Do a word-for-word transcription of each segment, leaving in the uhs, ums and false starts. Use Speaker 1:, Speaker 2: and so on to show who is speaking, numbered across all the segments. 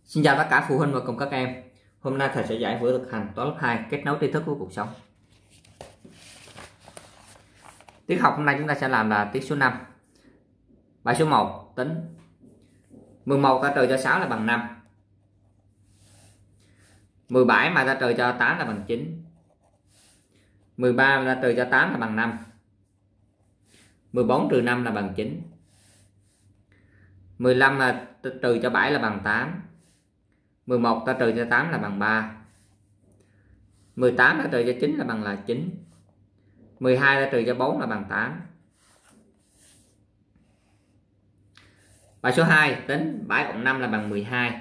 Speaker 1: Xin chào tất cả phụ huynh và cùng các em. Hôm nay thầy sẽ giải vở thực hành toán lớp hai kết nối tri thức với cuộc sống. Tiết học hôm nay chúng ta sẽ làm là tiết số năm. Bài số một tính. mười một ta trừ cho sáu là bằng năm. mười bảy mà ta trừ cho tám là bằng chín. mười ba mà ta trừ cho tám là bằng năm. mười bốn trừ năm là bằng chín. mười lăm mà ta trừ cho bảy là bằng tám. mười một ta trừ cho tám là bằng ba. mười tám ta trừ cho chín là bằng là chín. mười hai ta trừ cho bốn là bằng tám. Bài số hai tính bảy cộng năm là bằng mười hai.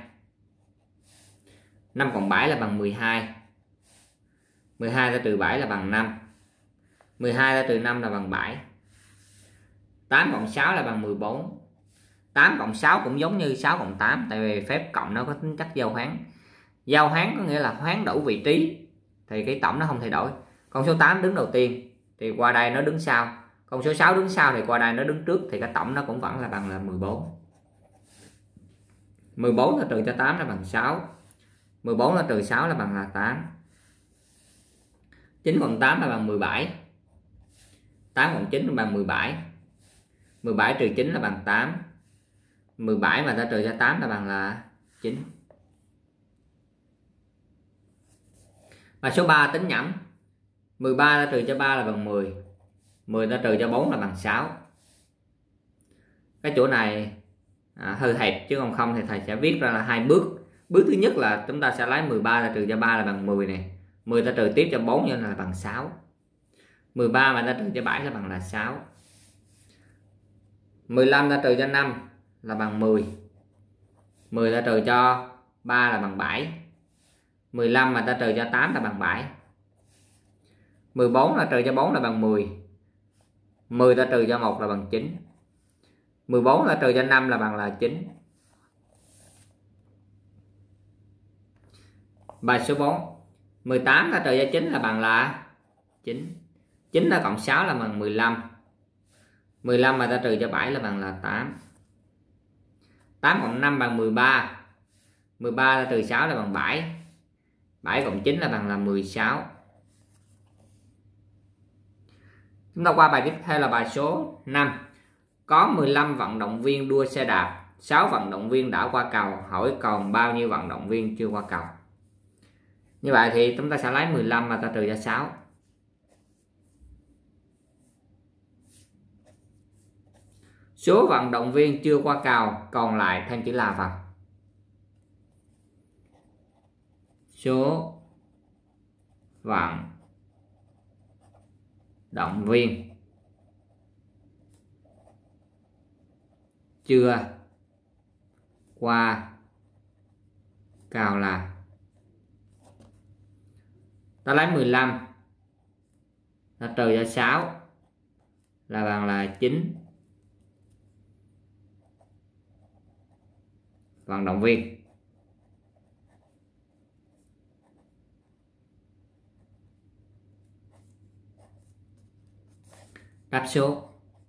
Speaker 1: năm cộng bảy là bằng mười hai. mười hai ta trừ bảy là bằng năm. mười hai ta trừ năm là bằng bảy. tám cộng sáu là bằng mười bốn. tám cộng sáu cũng giống như sáu cộng tám, tại vì phép cộng nó có tính chất giao hoán. Giao hoán có nghĩa là hoán đổi vị trí thì cái tổng nó không thay đổi. Con số tám đứng đầu tiên thì qua đây nó đứng sau, con số sáu đứng sau thì qua đây nó đứng trước, thì cái tổng nó cũng vẫn là bằng là mười bốn. mười bốn ta trừ cho tám là bằng sáu. mười bốn ta trừ sáu là bằng là tám. chín cộng tám là bằng mười bảy. tám cộng chín là bằng mười bảy. mười bảy trừ chín là bằng tám. mười bảy mà ta trừ cho tám là bằng là chín. Bài số ba tính nhẩm. mười ba ta trừ cho ba là bằng mười. mười ta trừ cho bốn là bằng sáu. Cái chỗ này à, hơi hẹp, chứ còn không thì thầy sẽ viết ra là hai bước. Bước thứ nhất là chúng ta sẽ lấy mười ba ta trừ cho ba là bằng mười này. mười ta trừ tiếp cho bốn cho nên là bằng sáu. mười ba mà ta trừ cho bảy là bằng là sáu. mười lăm ta trừ cho năm là bằng mười. mười ta trừ cho ba là bằng bảy. mười lăm mà ta trừ cho tám là bằng bảy. mười bốn ta trừ cho bốn là bằng mười. mười ta trừ cho một là bằng chín. mười bốn ta trừ cho năm là bằng là chín. Bài số bốn. mười tám ta trừ cho chín là bằng là chín. chín ta cộng sáu là bằng mười lăm. mười lăm mà ta trừ cho bảy là bằng là tám. tám cộng năm bằng mười ba. mười ba ta trừ sáu là bằng bảy. bảy cộng chín là bằng là mười sáu. Chúng ta qua bài tiếp theo là bài số năm. Có mười lăm vận động viên đua xe đạp, sáu vận động viên đã qua cầu, hỏi còn bao nhiêu vận động viên chưa qua cầu. Như vậy thì chúng ta sẽ lấy mười lăm mà ta trừ cho sáu. Số vận động viên chưa qua cầu còn lại thêm chữ là vào. Số vận động viên chưa qua cầu là, ta lấy mười lăm ta trừ cho sáu là bằng là chín vận động viên. Đáp số.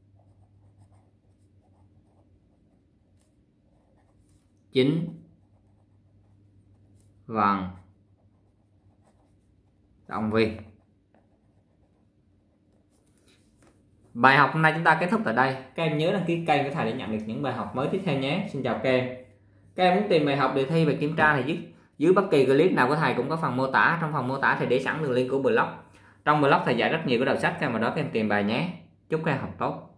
Speaker 1: chín vận động viên. Bài học hôm nay chúng ta kết thúc tại đây. Các em nhớ đăng ký kênh của thầy để nhận được những bài học mới tiếp theo nhé. Xin chào các em. Các em muốn tìm bài học đề thi và kiểm tra thì dưới, dưới bất kỳ clip nào của thầy cũng có phần mô tả. Trong phần mô tả thì để sẵn đường link của blog. Trong blog thầy dạy rất nhiều cái đầu sách, các em vào đó các em tìm bài nhé. Chúc các em học tốt.